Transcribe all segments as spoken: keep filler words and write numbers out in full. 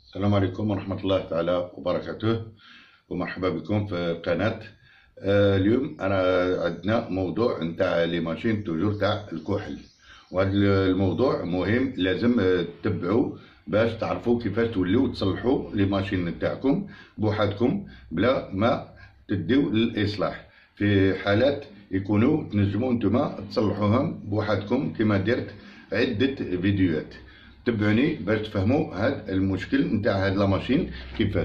السلام عليكم ورحمة الله تعالى وبركاته، ومرحبا بكم في قناة. آه اليوم أنا عندنا موضوع نتاع لي ماشين توجور تاع الكحل، وهذا الموضوع مهم لازم آه، تتبعوه باش تعرفوا كيفاش توليو تصلحوا لي ماشين نتاعكم بوحدكم بلا ما تديو للإصلاح. في حالات يكونوا تنجموا نتوما تصلحوهم بوحدكم كما درت عدة فيديوهات. تبعوني باش تفهموا هذا المشكل نتاع هاد لا ماشين كيفاش.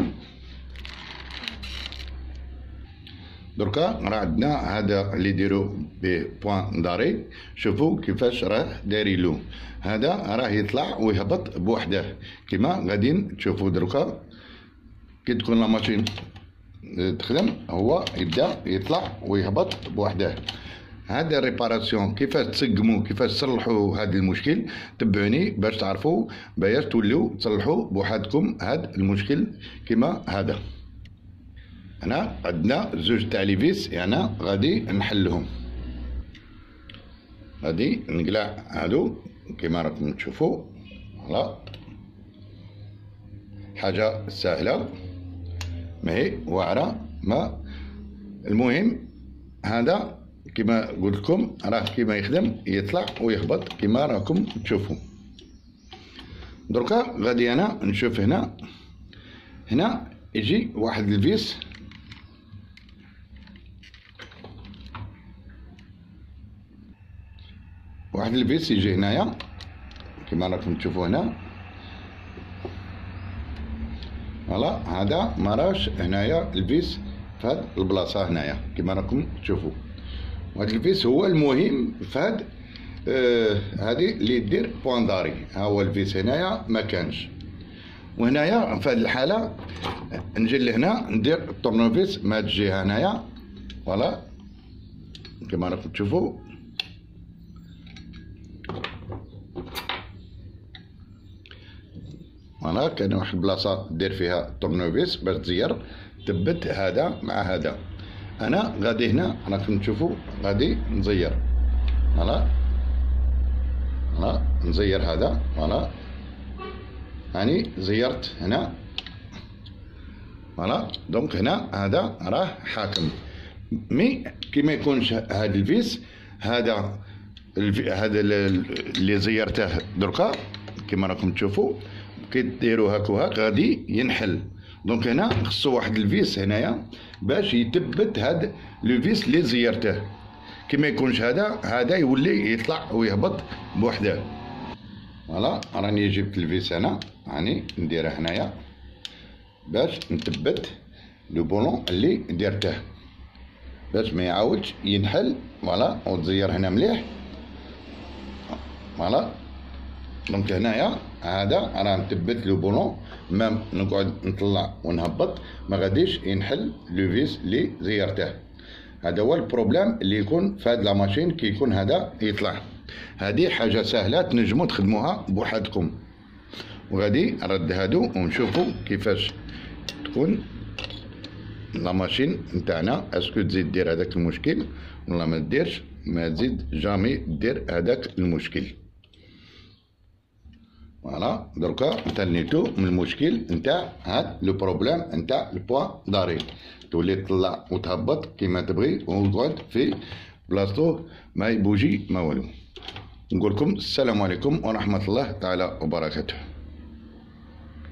دركا راه عندنا هذا اللي يديروا به بوان داري، شوفوا كيفاش راه دايريلو. هذا راه يطلع ويهبط بوحده كيما غاديين تشوفوا دركا. كي تكون لا ماشين تخدم هو يبدا يطلع ويهبط بوحده. هذا ريباراسيون كيفاش تسقموا كيفاش تصلحوا هذا المشكل. تبعوني باش تعرفوا باش توليو تصلحوا بوحدكم هذا المشكل كيما هذا. هنا عندنا زوج تاع لي فيس، انا غادي نحلهم. غادي نقلع هادو كيما راكم تشوفوا. فوالا حاجه سهله ماهي واعره. ما المهم هذا كما قلت لكم راه كيما يخدم يطلع ويهبط كيما راكم تشوفوا. دركا غادي انا نشوف هنا هنا يجي واحد الفيس، واحد الفيس يجي هنايا كيما راكم تشوفوا هنا. فوالا هذا ماراش هنايا الفيس في هاد البلاصه هنايا كيما راكم تشوفوا. وهاد الفيس هو المهم في هاد آه هادي اللي دير بوان داري. ها هو الفيس هنايا ما كانش، وهنايا في هاد الحاله نجي لهنا ندير الطورنوفيس من هاد الجهه هنايا. فوالا كيما راكم تشوفوا. فوالا كاين واحد البلاصه دير فيها الطورنوفيس باش تزير تثبت هذا مع هذا. انا غادي هنا راكم تشوفوا غادي نزير. فوالا فوالا نزير هذا. فوالا هاني زيرت هنا. فوالا دونك هنا هذا راه حاكم. مي كي ما يكونش هذا الفيس هذا الفي هذا اللي زيرته دركا كيما راكم تشوفوا كي ديروا هاك وهاك غادي ينحل. دونك هنا خصو واحد الفيس هنايا باش يثبت هاد لو فيس اللي زيرته. كي ما يكونش هذا هذا يولي يطلع ويهبط بوحده. فوالا راني جبت الفيس هنا راني نديره هنايا باش نثبت لو بولون اللي درته باش ما يعاودش ينحل. فوالا وتزير هنا مليح. فوالا دونك هنايا هذا راه نثبت لو بولون مام نقعد نطلع ونهبط ما غاديش ينحل لو فيس اللي زيرته. هذا هو البروبليم اللي يكون في هاد لا ماشين كي يكون هذا يطلع. هذه حاجه سهله تنجموا تخدموها بوحدكم. وغادي نرد هادو ونشوفوا كيفاش تكون لا ماشين نتاعنا. اسكو تزيد دير هذاك المشكل ولا ما ديرش؟ ما تزيد جامي دير هذاك المشكل. فوالا دركا تنيتو من المشكل نتاع هاد لو بروبليم نتاع البوان داري. تولي تطلع وتهبط كيما تبغي وتقعد في بلاصتو ما يبوجي ما والو. نقول لكم السلام عليكم ورحمه الله تعالى وبركاته.